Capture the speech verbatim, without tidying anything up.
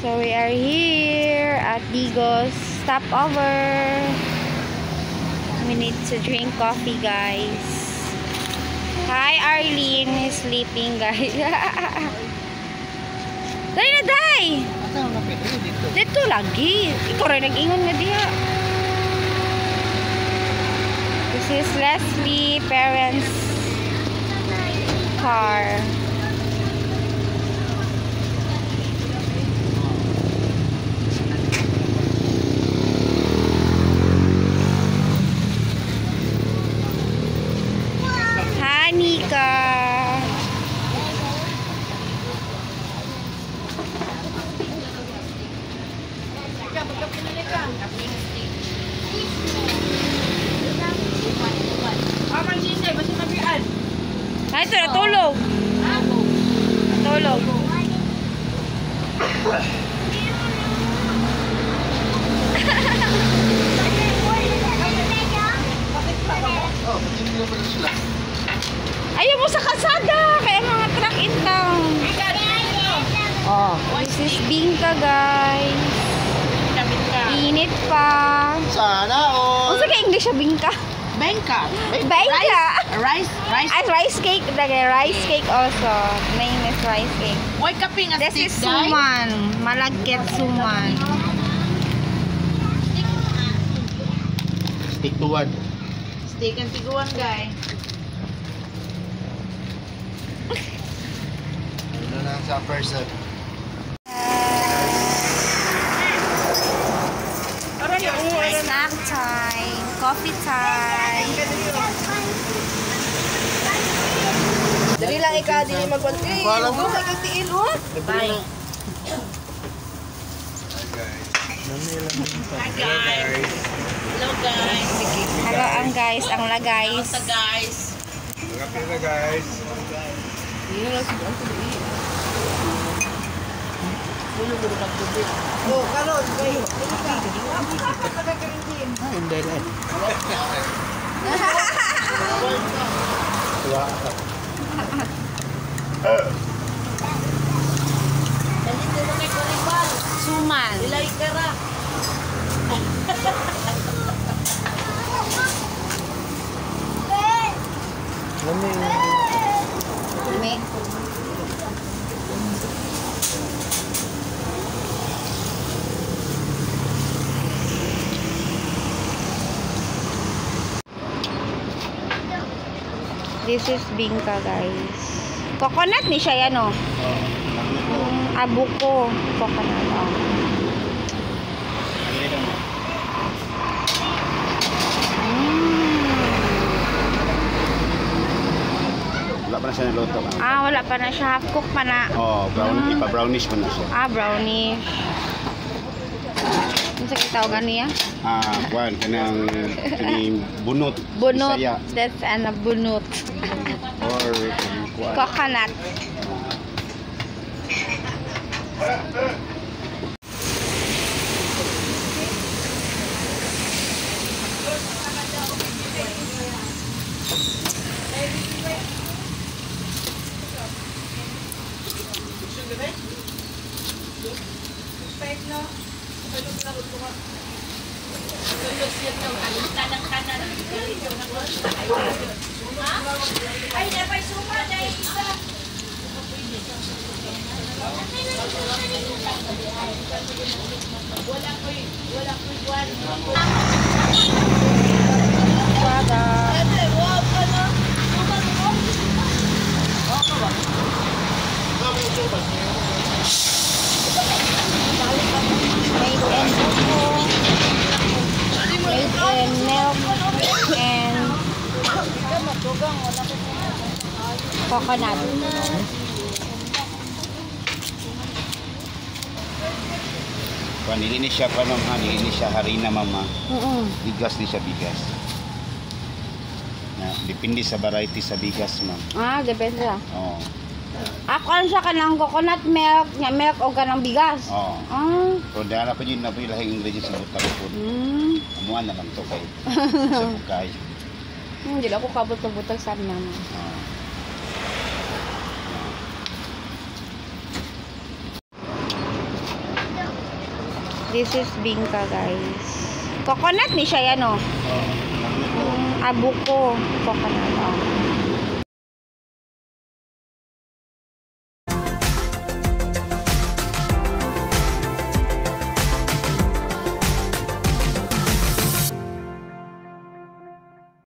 So we are here at Digos stopover. We need to drink coffee, guys. Hi, Arlene is sleeping, guys. Dali na, day! Dito lagi. Ikaw rin nag-ingon nga diha. This is Leslie parents' car. Hanika. Ay, ito natulog. Natulog. Ayaw mo sa kasada. Kaya mga truck in town. Oh, this is Bingka, guys. Init pa. Sana all. Ano sa English siya, Bingka? Bengka. Bengka. Rice. Rice. As rice cake. Lagi rice cake also. Name is rice cake. Boy kaping a This stick, is suman. Malagkit suman. Stick to one. Stick and tiguan, guy. Ano na sa person? Snack time. Coffee time. Dali lang ikaw, dili magwan. Eh, Walang go kay kitiin ho. Bye. Hi guys. Hello guys. Hello ang guys, ang la guys. Hello guys. Hello guys. Dili lang si Anto di. Dili mo ka tubig. Oh, karon kayo. Dili ka. Ah, hindi lang. Tuwa ka. Dali mo kay Coribal. Suman. Ilay kara. Me. This is Bingka, guys. Coconut ni siya yan, oh. Um, abuko. Coconut, oh. Wala pa na siya niluto. Ah, wala pa na siya. Half cook pa na. Oh, brown, Mm. ipa-brownish pa na siya. Ah, brownish. Ano sa kitawagan niya? Ah, kuan kanang kini bunot. Bunot. Bisaya. That's an bunot. Or kuan. Coconut. Ay, dapat suma dai isa. Wala ko, wala ko buwan. Wada. Ate, wow ka na. Suma mo. Made in buko. Made in milk and coconut. Kuan dili ni siya panom ha, dili ni siya harina mama. Mm-mm. Bigas ni siya bigas. Na, depende sa variety sa bigas ma'am. Ah, depende lang. Oh. Ako ano siya kanang coconut milk, nga milk o kanang bigas. Oh. Ah. Pero dahil na pa yun na po yung lahing ingredients sa butang po. Mm. Amuan na lang to kay sa bukay. Hindi lang ako kabutog-butog sa amin naman. Oh. This is bingka, guys. Coconut ni siya yan, oh. Oh, Yung abuko. Coconut, oh.